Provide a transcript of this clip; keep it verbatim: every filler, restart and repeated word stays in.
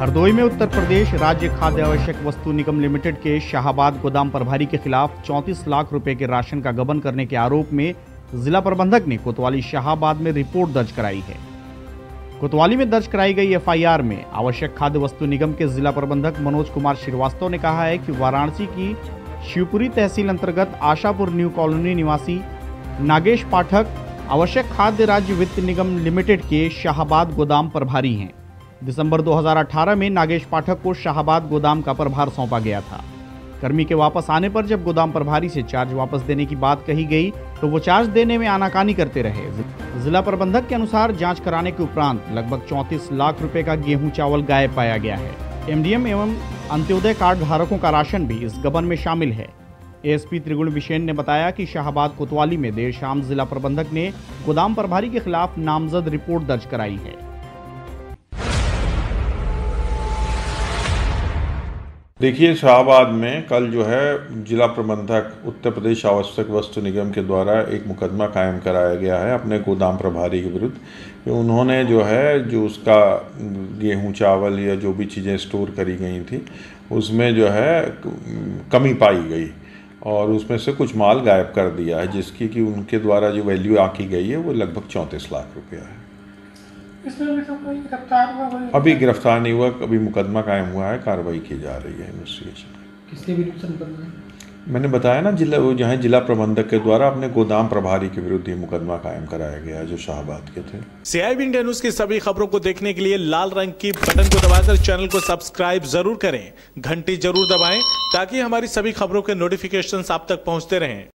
हरदोई में उत्तर प्रदेश राज्य खाद्य आवश्यक वस्तु निगम लिमिटेड के शाहाबाद गोदाम प्रभारी के खिलाफ चौंतीस लाख रुपए के राशन का गबन करने के आरोप में जिला प्रबंधक ने कोतवाली शाहाबाद में रिपोर्ट दर्ज कराई है। कोतवाली में दर्ज कराई गई एफ आई आर में आवश्यक खाद्य वस्तु निगम के जिला प्रबंधक मनोज कुमार श्रीवास्तव ने कहा है कि वाराणसी की शिवपुरी तहसील अंतर्गत आशापुर न्यू कॉलोनी निवासी नागेश पाठक आवश्यक खाद्य राज्य वित्त निगम लिमिटेड के शाहाबाद गोदाम प्रभारी हैं। दिसंबर दो हज़ार अठारह में नागेश पाठक को शाहाबाद गोदाम का प्रभार सौंपा गया था। कर्मी के वापस आने पर जब गोदाम प्रभारी से चार्ज वापस देने की बात कही गई तो वो चार्ज देने में आनाकानी करते रहे। जिला प्रबंधक के अनुसार जांच कराने के उपरांत लगभग चौंतीस लाख रुपए का गेहूं चावल गायब पाया गया है। एम डी एम एवं अंत्योदय कार्ड धारकों का राशन भी इस गबन में शामिल है। ए एस पी त्रिगुण विशेन ने बताया कि शाहाबाद कोतवाली में देर शाम जिला प्रबंधक ने गोदाम प्रभारी के खिलाफ नामजद रिपोर्ट दर्ज कराई है। देखिए, शाहाबाद में कल जो है जिला प्रबंधक उत्तर प्रदेश आवश्यक वस्तु निगम के द्वारा एक मुकदमा कायम कराया गया है अपने गोदाम प्रभारी के विरुद्ध कि उन्होंने जो है जो उसका गेहूं चावल या जो भी चीज़ें स्टोर करी गई थी उसमें जो है कमी पाई गई और उसमें से कुछ माल गायब कर दिया है, जिसकी कि उनके द्वारा जो वैल्यू आकी गई है वो लगभग चौंतीस लाख रुपया है। इसमें अभी तो कोई गिरफ्तार हुआ? अभी गिरफ्तार नहीं हुआ, अभी मुकदमा कायम हुआ है, कार्रवाई की जा रही है इन्वेस्टिगेशन। किसके विरुद्ध मुकदमा है? मैंने बताया ना, जिला जो है जिला प्रबंधक के द्वारा अपने गोदाम प्रभारी के विरुद्ध ये मुकदमा कायम कराया गया है जो शाहाबाद के थे। C I B India news की सभी खबरों को देखने के लिए लाल रंग की बटन को दबाकर चैनल को सब्सक्राइब जरूर करें, घंटी जरूर दबाएं ताकि हमारी सभी खबरों के नोटिफिकेशन आप तक पहुंचते रहें।